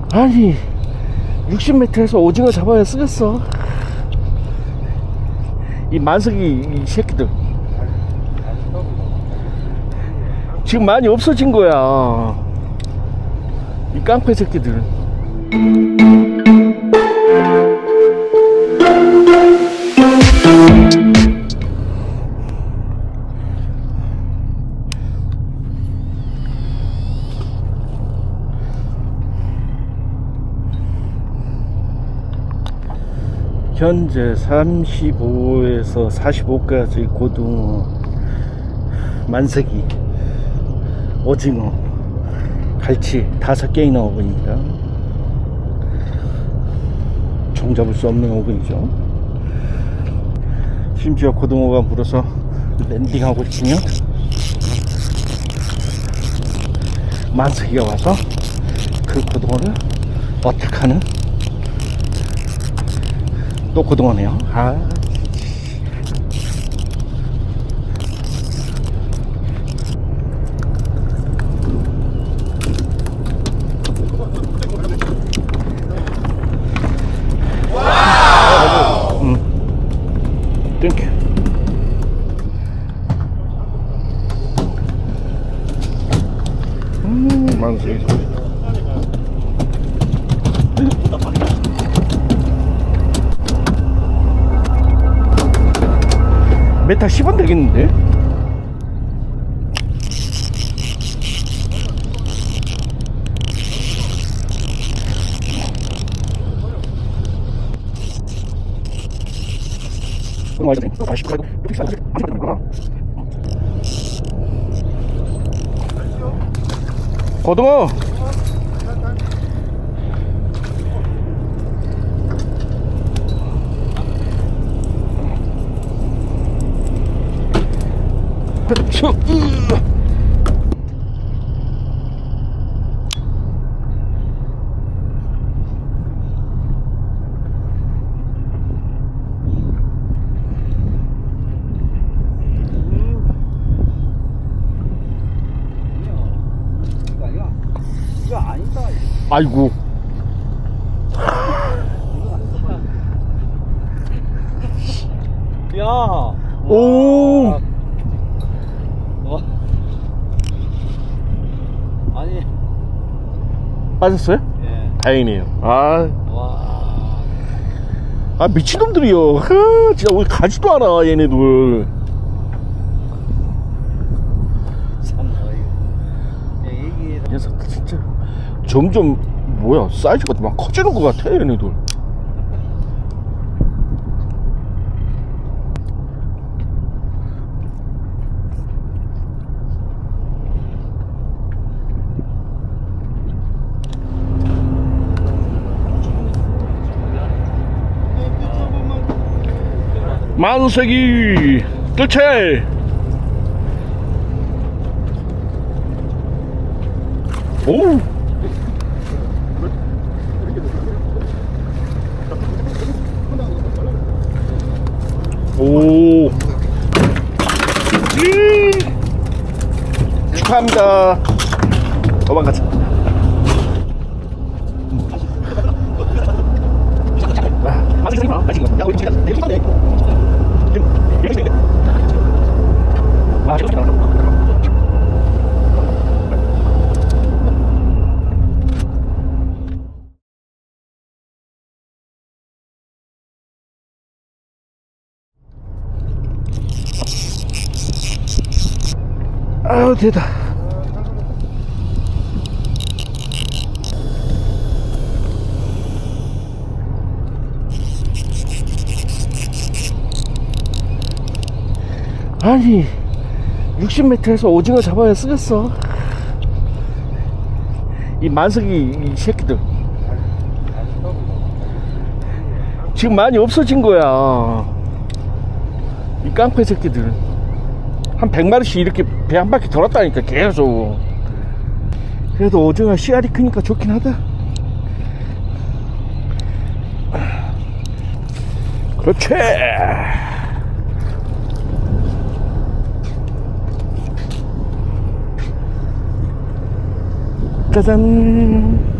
아니 60m에서 오징어 잡아야 쓰겠어. 이 만석이 이 새끼들 지금 많이 없어진 거야, 이 깡패 새끼들. 현재 35에서 45까지 고등어, 만석이, 오징어, 갈치 5개이나 어근입니다. 종잡을 수 없는 어근이죠. 심지어 고등어가 물어서 랜딩하고 있으면 만석이가 와서 그 고등어를 어택하는 또 고등어네요. 와우. 땡큐. 만석이 소리. 메타 10원 되겠는데? 고등어 아이고. 야. 오. 아니. 빠졌어요? 예. 다행이네요. 와. 미친놈들이요. 진짜 우리 가지도 않아 얘네들. 참 어이구. 이 녀석들 진짜 점점 뭐야 사이즈가 막 커지는 것 같아 얘네들. 만석이 뜰채. 오. 오. 축하합니다. 도망가자. 아유 되다. 아니 60m에서 오징어 잡아야 쓰겠어. 이 만석이 이 새끼들 지금 많이 없어진 거야, 이 깡패 새끼들. 한 100마리씩 이렇게 배 한 바퀴 돌았다니까 계속. 그래도 오징어 씨알이 크니까 좋긴 하다. 그렇지. 짜잔.